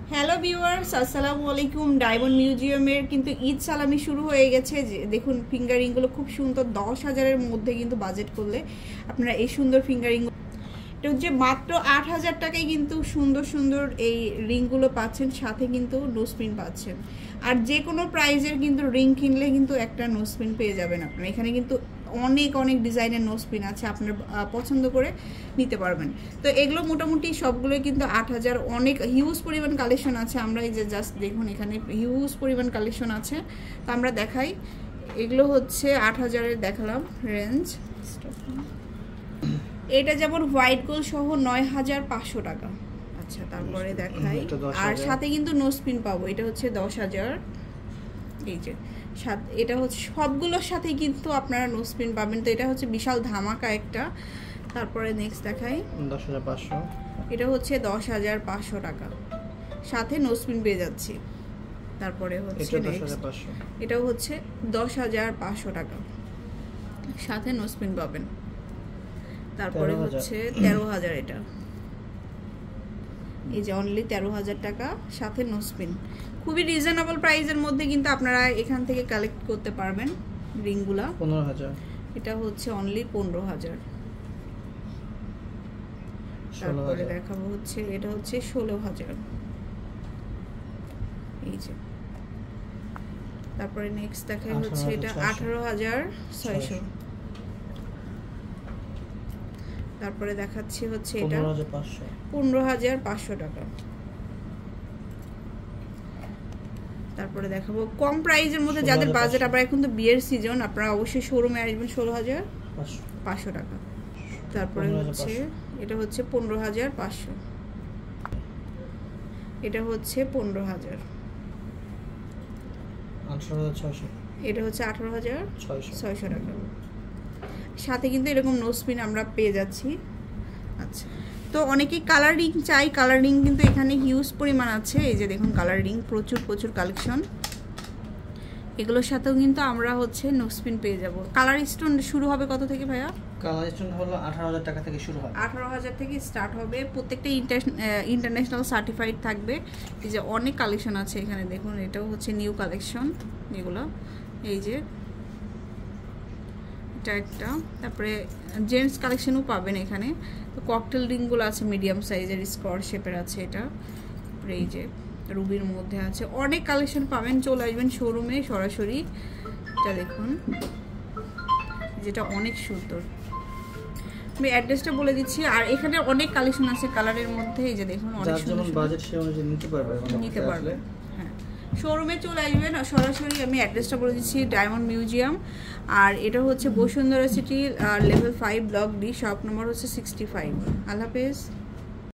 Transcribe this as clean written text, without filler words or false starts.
Hello viewers, আসসালামু আলাইকুম। Diamond মিউজিয়ামের কিন্তু ঈদ সালামি শুরু হয়ে গেছে। যে দেখুন ফিঙ্গারিংগুলো খুব সুন্দর, 10,000-এর মধ্যে কিন্তু বাজেট করলে আপনারা এই সুন্দর ফিঙ্গারিং, এটা হচ্ছে মাত্র 8,000 টাকায় কিন্তু সুন্দর সুন্দর এই রিংগুলো পাচ্ছেন, সাথে কিন্তু নোজপিন পাচ্ছেন। আর যে কোনো প্রাইজের কিন্তু রিং কিনলে কিন্তু একটা নোজপিন পেয়ে যাবেন আপনারা। এখানে কিন্তু অনেক অনেক ডিজাইনের নোজপিন আছে, আপনার পছন্দ করে নিতে পারবেন। তো এগুলো মোটামুটি সবগুলোই কিন্তু 8,000, অনেক হিউজ পরিমাণ কালেকশন আছে। আমরা এই যে জাস্ট দেখুন এখানে হিউজ পরিমাণ কালেকশন আছে, তো আমরা দেখাই। এগুলো হচ্ছে 8,000-এর দেখালাম রেঞ্জ। এটা যেমন হোয়াইট গোল্ড সহ 9,500 টাকা। আচ্ছা, তারপরে দেখাই। আর সাথে কিন্তু নোজপিন পাবো, এটা হচ্ছে 10,000। এই যে এটা হচ্ছে সবগুলোর সাথে কিন্তু আপনারা নোজপিন পাবেন, তো এটা হচ্ছে বিশাল ধামাকা একটা। তারপরে নেক্সট দেখাই 10,500, এটা হচ্ছে 10,500 টাকা, সাথে নোজপিন পেয়ে যাচ্ছি। তারপরে হচ্ছে এটাও হচ্ছে 10,500 টাকা, সাথে নোজপিন পাবেন। তারপরে হচ্ছে 13,000, এটা এই যে অনলি 13,000 টাকা, সাথে নোজপিন। খুবই রিজনেবল প্রাইসের মধ্যে কিন্তু আপনারা এখান থেকে কালেক্ট করতে পারবেন রিংগুলা। 15,000, এটা হচ্ছে অনলি 15,000। তারপরে দেখাবো হচ্ছে এটা হচ্ছে 16,000, এই যে। তারপরে নেক্সট দেখাই হচ্ছে এটা 18,600। তারপরে দেখাচ্ছি হচ্ছে এটা 15,500 টাকা। তারপরে দেখাবো কম প্রাইসের মধ্যে যাদের বাজেট, আপনারা এখন তো বিয়ের সিজন, আপনারা অবশ্যই শোরুমে আসবেন। 16,500 টাকা। তারপরে হচ্ছে এটা হচ্ছে 15,500, এটা হচ্ছে 15,000, এটা হচ্ছে 18,600 টাকা। সাথে কিন্তু এরকম নোজপিন আমরা পেয়ে যাচ্ছি। আচ্ছা, তো অনেকেই কালারিং চাই, কালারিং কিন্তু এখানে হিউজ পরিমাণ আছে। এই যে দেখুন কালারিং প্রচুর কালেকশন। এগুলোর সাথেও কিন্তু আমরা হচ্ছে নোজপিন পেয়ে যাব। কালার স্টোন শুরু হবে কত থেকে ভাইয়া? কালার স্টোন হলো 18,000 টাকা থেকে শুরু হবে। 18,000 থেকে স্টার্ট হবে। প্রত্যেকটা ইন্টারন্যাশনাল সার্টিফাইড থাকবে। এই যে অনেক কালেকশন আছে এখানে দেখুন, এটাও হচ্ছে নিউ কালেকশন এগুলো। এই যে এটা একটা, তারপরে জেন্টস কালেকশনও পাবেন এখানে। তো ককটেল রিংগুলো আছে মিডিয়াম সাইজের, স্কোয়ার শেপের আছে এটা। এই যে রুবির মধ্যে আছে, অনেক কালেকশন পাবেন। চলে আসবেন শোরুমে সরাসরি। এটা দেখুন যেটা অনেক সুন্দর, আমি অ্যাড্রেসটা বলে দিচ্ছি। আর এখানে অনেক কালেকশন আছে কালারের মধ্যে। এই যে দেখুন অনেক সুন্দর, বাজেট সে অনুযায়ী নিতে পারবে। হ্যাঁ, শোরুমে চলে আসবেন সরাসরি। আমি অ্যাড্রেসটা বলে দিচ্ছি, ডায়মন্ড মিউজিয়াম। আর এটা হচ্ছে Bashundhara city, level 5, block D, shop number হচ্ছে 65। আল্লাহ হাফেজ।